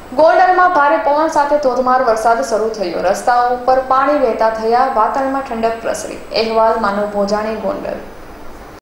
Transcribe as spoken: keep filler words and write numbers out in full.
ગોંડલમાં ભારે પવન સાથે ધોધમાર વરસાદ શરૂ થયો. રસ્તાઓ ઉપર પાણી વહેતા થયા. વાતાવરણમાં ઠંડક પ્રસરી. અહેવાલ માનવ ભોજાણી, ગોંડલ.